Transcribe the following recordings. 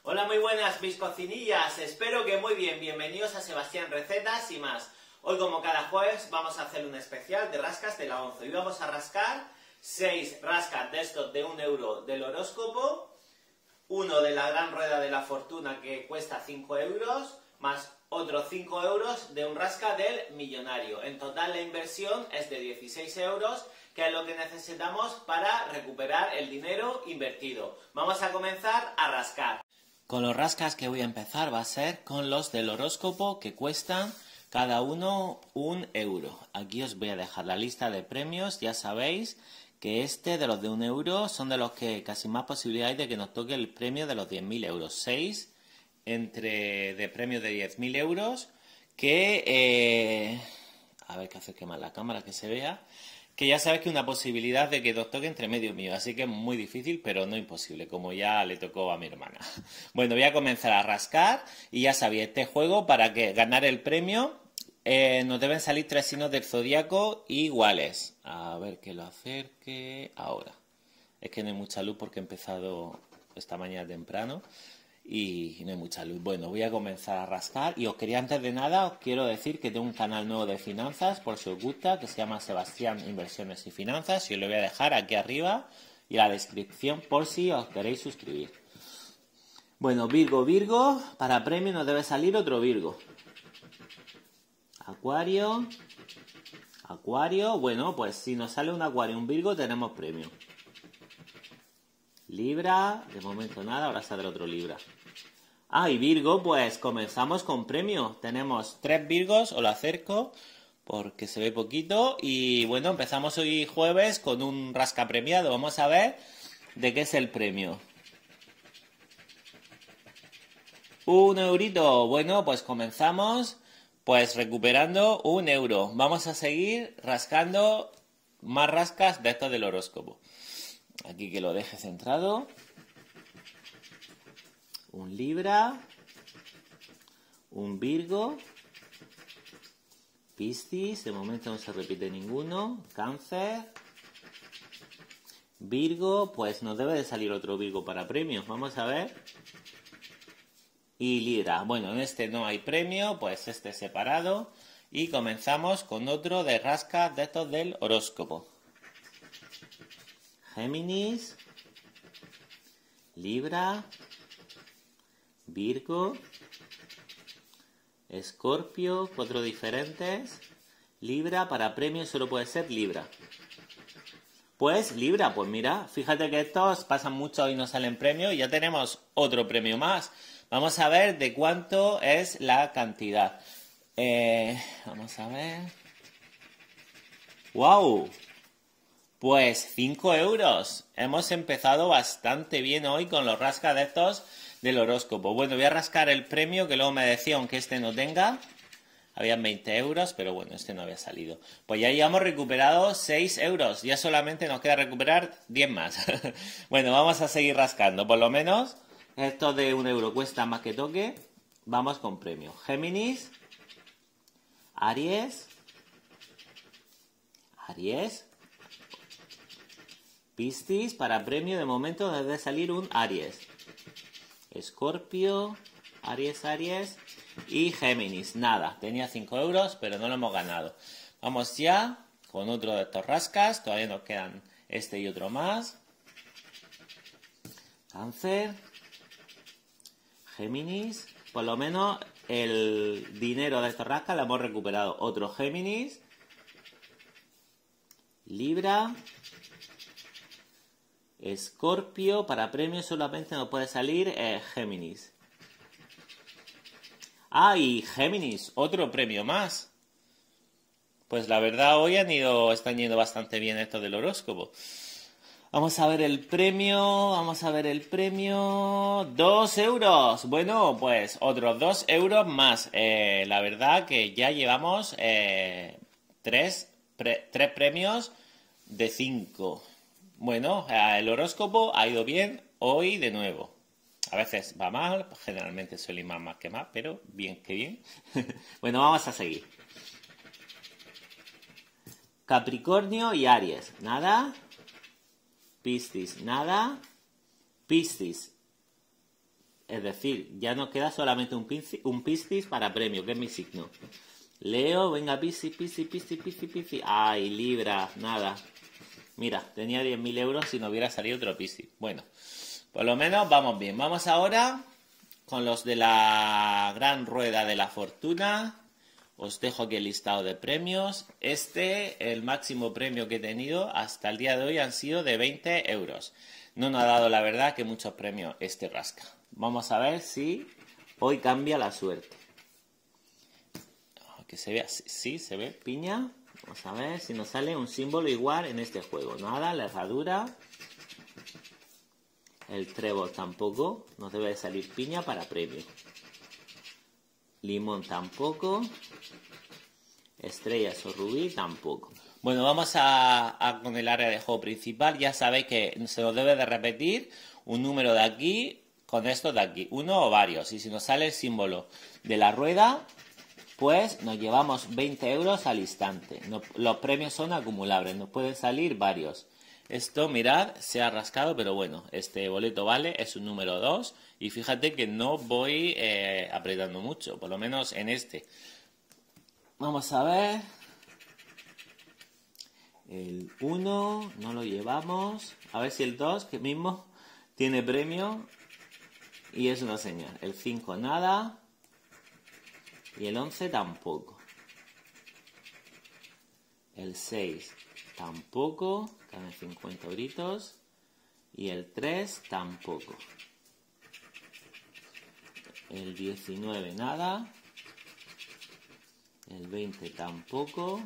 Hola, muy buenas mis cocinillas, espero que muy bien, bienvenidos a Sebastián Recetas y más. Hoy como cada jueves vamos a hacer un especial de rascas de la 11 y vamos a rascar 6 rascas de estos de 1 euro del horóscopo, uno de la gran rueda de la fortuna que cuesta 5 euros, más otros 5 euros de un rasca del millonario. En total la inversión es de 16 euros, que es lo que necesitamos para recuperar el dinero invertido. Vamos a comenzar a rascar. Con los rascas que voy a empezar va a ser con los del horóscopo que cuestan cada uno 1 euro. Aquí os voy a dejar la lista de premios, ya sabéis que de los de 1 euro son de los que casi más posibilidad hay de que nos toque el premio de los 10.000 euros. 6 de premios de 10.000 euros que... a ver qué hace quemar la cámara que se vea. Que ya sabes que una posibilidad de que nos toque entre medio mío, así que es muy difícil, pero no imposible, como ya le tocó a mi hermana. Bueno, voy a comenzar a rascar y ya sabéis, este juego para que ganar el premio nos deben salir 3 signos del zodiaco iguales. A ver que lo acerque ahora. Es que no hay mucha luz porque he empezado esta mañana temprano y no hay mucha luz. Bueno, voy a comenzar a rascar y antes de nada os quiero decir que tengo un canal nuevo de finanzas por si os gusta, que se llama Sebastián Inversiones y Finanzas, y os lo voy a dejar aquí arriba y en la descripción por si os queréis suscribir. Bueno, Virgo, para premio nos debe salir otro Virgo. Acuario, bueno, pues si nos sale un Acuario y un Virgo tenemos premio. Libra, de momento nada, ahora saldrá otro Libra. Y Virgo, pues comenzamos con premio. Tenemos 3 Virgos, os lo acerco porque se ve poquito. Y bueno, empezamos hoy jueves con un rasca premiado. Vamos a ver de qué es el premio. 1 eurito. Bueno, pues comenzamos pues recuperando 1 euro. Vamos a seguir rascando más rascas de estos del horóscopo. Aquí que lo deje centrado. Un Libra, un Virgo, Piscis, de momento no se repite ninguno, Cáncer, Virgo, pues nos debe de salir otro Virgo para premios, vamos a ver. Y Libra, bueno, en este no hay premio, pues este separado. Y comenzamos con otro de rascas de estos del horóscopo. Géminis, Libra, Virgo, Escorpio, 4 diferentes. Libra, para premio solo puede ser Libra. Pues Libra, pues mira, fíjate que estos pasan mucho y no salen premios y ya tenemos otro premio más. Vamos a ver de cuánto es la cantidad. Vamos a ver. ¡Wow! Pues 5 euros. Hemos empezado bastante bien hoy con los rascas de estos del horóscopo. Bueno, voy a rascar el premio que luego me decía, aunque este no tenga. Habían 20 euros, pero bueno, este no había salido. Pues ya hemos recuperado 6 euros. Ya solamente nos queda recuperar 10 más. Bueno, vamos a seguir rascando. Por lo menos, esto de 1 euro cuesta más que toque. Vamos con premio. Géminis. Aries. Piscis, para premio de momento debe salir un Aries. Escorpio, Aries y Géminis. Nada, tenía 5 euros, pero no lo hemos ganado. Vamos ya con otro de estos rascas. Todavía nos quedan este y otro más. Cáncer, Géminis. Por lo menos el dinero de estos rascas lo hemos recuperado. Otro Géminis. Libra. Escorpio, para premio solamente nos puede salir Géminis. Y Géminis, otro premio más. Pues la verdad hoy están yendo bastante bien estos del horóscopo. Vamos a ver el premio, 2 euros. Bueno, pues otros 2 euros más. La verdad que ya llevamos 3 premios de 5. Bueno, el horóscopo ha ido bien hoy de nuevo. A veces va mal, generalmente suele ir más que más, pero bien que bien. Bueno, vamos a seguir. Capricornio y Aries, nada. Piscis, nada. Piscis, Es decir, ya nos queda solamente un Piscis para premio, que es mi signo. Leo, venga, Piscis. Ay, Libra, nada. Mira, tenía 10.000 euros y no hubiera salido otro Piscis. Bueno, por lo menos vamos bien. Vamos ahora con los de la gran rueda de la fortuna. Os dejo aquí el listado de premios. El máximo premio que he tenido hasta el día de hoy han sido de 20 euros. No nos ha dado, la verdad, que muchos premios este rasca. Vamos a ver si hoy cambia la suerte. Que se vea, sí, se ve, piña. Vamos a ver si nos sale un símbolo igual en este juego. Nada, la herradura. El trébol tampoco. Nos debe de salir piña para premio. Limón tampoco. Estrellas o rubí tampoco. Bueno, vamos con el área de juego principal. Ya sabéis que se nos debe de repetir un número de aquí con estos de aquí. Uno o varios. Y si nos sale el símbolo de la rueda, pues nos llevamos 20 euros al instante. Los premios son acumulables. Nos pueden salir varios. Esto, mirad, se ha rascado, pero bueno, este boleto vale, es un número 2. Y fíjate que no voy apretando mucho, por lo menos en este. Vamos a ver. El 1 no lo llevamos. A ver si el 2, que mismo tiene premio. Y es una señal. El 5 nada. Y el 11 tampoco. El 6 tampoco. Dame 50 euritos. Y el 3 tampoco. El 19 nada. El 20 tampoco.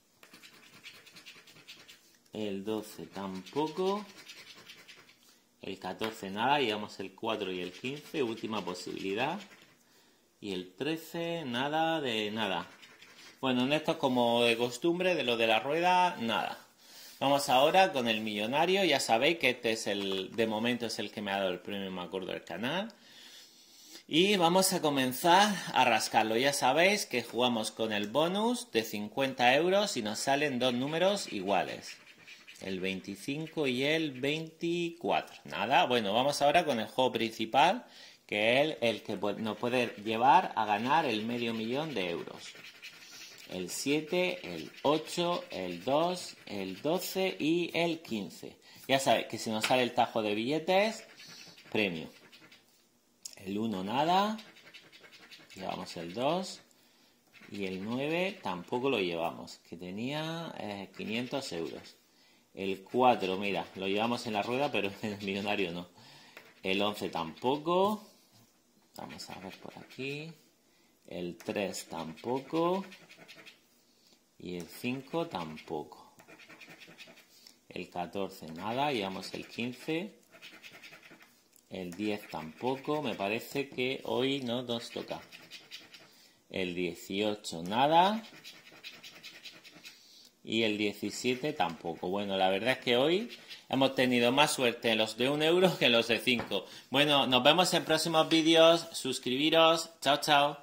El 12 tampoco. El 14 nada. Llevamos el 4 y el 15. Última posibilidad. Y el 13 nada de nada. Bueno, en esto como de costumbre, de lo de la rueda, nada. Vamos ahora con el millonario. Ya sabéis que este es de momento es el que me ha dado el premio, me acuerdo, del canal. Y vamos a comenzar a rascarlo. Ya sabéis que jugamos con el bonus de 50 euros y nos salen dos números iguales. El 25 y el 24. Nada, bueno, vamos ahora con el juego principal, que es el que nos puede llevar a ganar el medio millón de euros. El 7, el 8, el 2, el 12 y el 15. Ya sabéis que si nos sale el tajo de billetes, premio. El 1 nada, llevamos el 2 y el 9 tampoco lo llevamos, que tenía 500 euros. El 4, mira, lo llevamos en la rueda, pero en el millonario no. El 11 tampoco, vamos a ver por aquí. El 3 tampoco y el 5 tampoco. El 14 nada, llevamos el 15. El 10 tampoco, me parece que hoy no nos toca. El 18 nada. Y el 17 tampoco. Bueno, la verdad es que hoy hemos tenido más suerte en los de 1 euro que en los de 5. Bueno, nos vemos en próximos vídeos. Suscribiros. Chao, chao.